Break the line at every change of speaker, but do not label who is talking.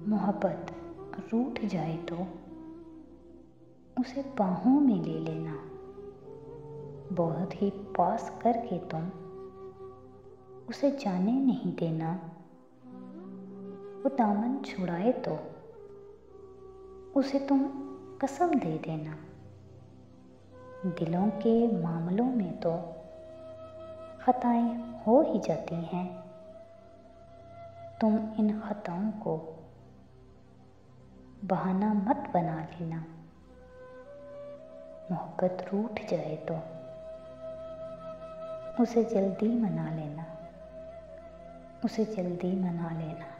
मोहब्बत रूठ जाए तो उसे बाहों में ले लेना। बहुत ही पास करके तुम उसे जाने नहीं देना। वो दामन छुड़ाए तो उसे तुम कसम दे देना। दिलों के मामलों में तो खताएं हो ही जाती हैं। तुम इन खताओं को बहाना मत बना लेना। मोहब्बत रूठ जाए तो उसे जल्दी मना लेना।